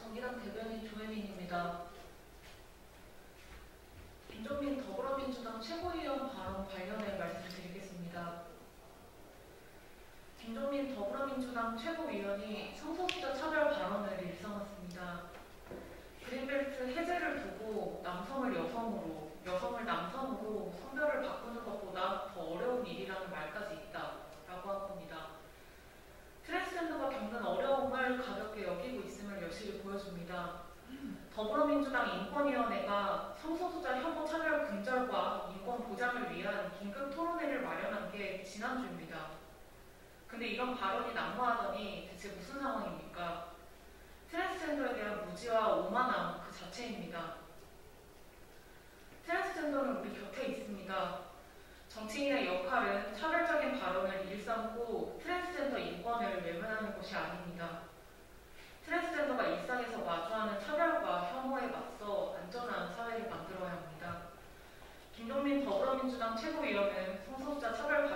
정의당 대변인 조혜민입니다. 김종민 더불어민주당 최고위원 발언 관련해 말씀드리겠습니다. 김종민 더불어민주당 최고위원이 성소수자 차별 발언을 일삼았습니다. 그린벨트 해제를 두고 남성을 여성으로, 여성을 남성으로 성별을 바꾸는 것보다 더 어려운 일이라는 말까지 있다라고 한 겁니다. 트랜스젠더가 겪는 어려움을 가볍게 여기고 있음을 여실히 보여줍니다. 더불어민주당 인권위원회가 성소수자 혐오 차별 근절과 인권 보장을 위한 긴급 토론회를 마련한 게 지난주입니다. 근데 이런 발언이 난무하더니 대체 무슨 상황입니까? 트랜스젠더에 대한 무지와 오만함 그 자체입니다. 트랜스젠더는 우리 곁에 있습니다. 정치인의 역할은 차별적인 발언을 일삼고 트랜스젠더 인권을 외면하는 것이 아닙니다. 트랜스젠더가 일상에서 마주하는 차별과 혐오에 맞서 안전한 사회를 만들어야 합니다. 김종민 더불어민주당 최고위원은 성소수자 차별